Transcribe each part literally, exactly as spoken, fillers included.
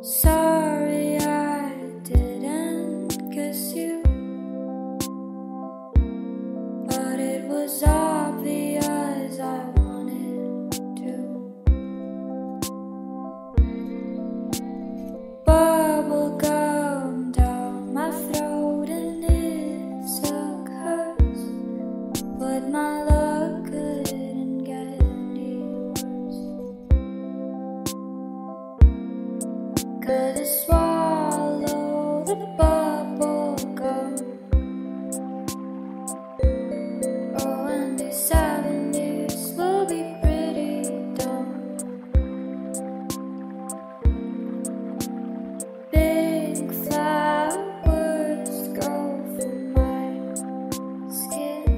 Sorry I didn't kiss you, but it was obvious I wanted to. Bubble gum down my throat and it's a curse, but my luck couldn't get any worse. 'Cause I swallowed the bubble gum. Oh, and these seven years will be pretty dumb. Big flowers go for my skin,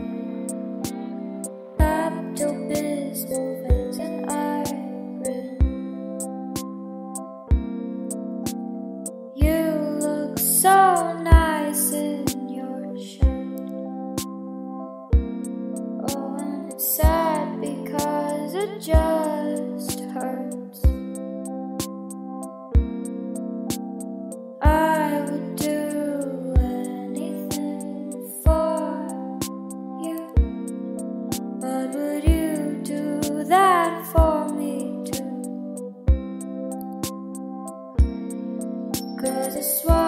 Pepto-Bismol, veins and iron. You look so nice in your shirt. Oh, and it's sad because it just hurts. I would do anything for you, but would you do that for me too? 'Cause I swallowed